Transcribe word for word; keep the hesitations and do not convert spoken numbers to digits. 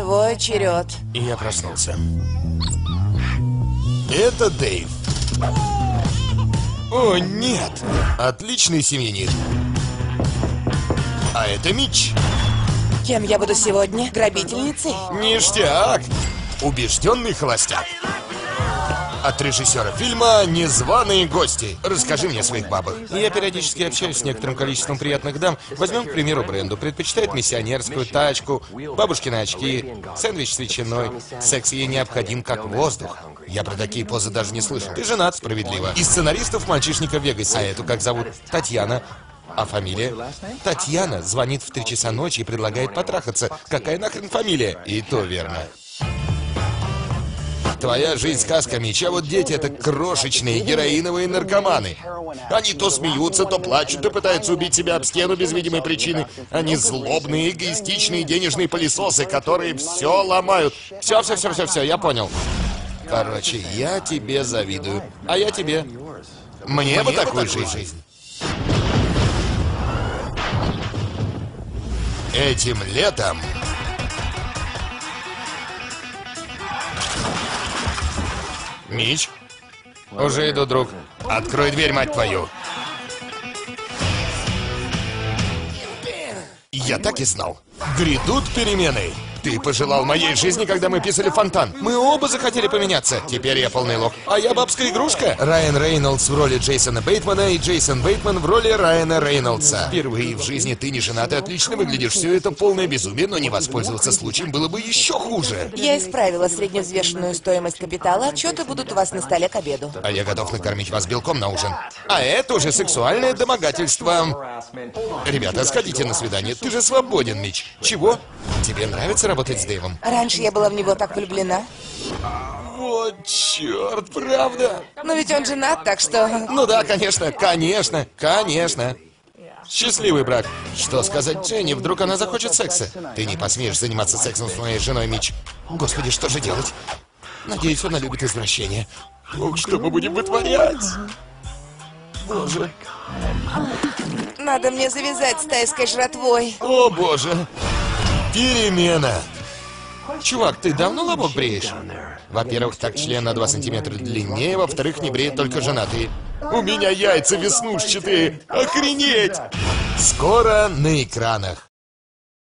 Твой черед. И я проснулся. Это Дэйв. О, нет! Отличный семьянин. А это Митч. Кем я буду сегодня? Грабительницей? Ништяк! Убежденный холостяк. От режиссера фильма «Незваные гости». Расскажи мне о своих бабах. Я периодически общаюсь с некоторым количеством приятных дам. Возьмем, к примеру, Бренду. Предпочитает миссионерскую тачку, бабушкины очки, сэндвич с ветчиной. Секс ей необходим как воздух. Я про такие позы даже не слышал. Ты женат, справедливо. Из сценаристов «Мальчишника в Вегасе». А эту как зовут? Татьяна. А фамилия? Татьяна звонит в три часа ночи и предлагает потрахаться. Какая нахрен фамилия? И то верно. Твоя жизнь сказка, Митч, а вот дети — это крошечные героиновые наркоманы. Они то смеются, то плачут, то пытаются убить себя об стену без видимой причины. Они злобные, эгоистичные денежные пылесосы, которые все ломают. Все, все, все, все, все, я понял. Короче, я тебе завидую. А я тебе. Мне бы такую же жизнь. Этим летом... Митч? Уже иду, друг. Открой дверь, мать твою. Я так и знал. Грядут перемены. Ты пожелал моей жизни, когда мы писали фонтан. Мы оба захотели поменяться. Теперь я полный лох. А я бабская игрушка. Райан Рейнольдс в роли Джейсона Бейтмана и Джейсон Бейтман в роли Райана Рейнольдса. Впервые в жизни ты не женат и отлично выглядишь. Все это полное безумие, но не воспользоваться случаем было бы еще хуже. Я исправила средневзвешенную стоимость капитала. Отчеты будут у вас на столе к обеду. А я готов накормить вас белком на ужин. А это уже сексуальное домогательство. Ребята, сходите на свидание. Ты же свободен, Митч. Чего? Тебе нравится работать с Дэйвом? Раньше я была в него так влюблена. Вот черт, правда? Но ведь он женат, так что... Ну да, конечно, конечно, конечно. Счастливый брак. Что сказать Дженни? Вдруг она захочет секса? Ты не посмеешь заниматься сексом с моей женой, Митч. Господи, что же делать? Надеюсь, она любит извращения. Ох, что мы будем вытворять? Боже. Надо мне завязать с тайской жратвой. О, боже. Перемена. Чувак, ты давно лобок бреешь? Во-первых, так член на два сантиметра длиннее, во-вторых, не бреют только женатые. У меня яйца веснушчатые. Охренеть! Скоро на экранах.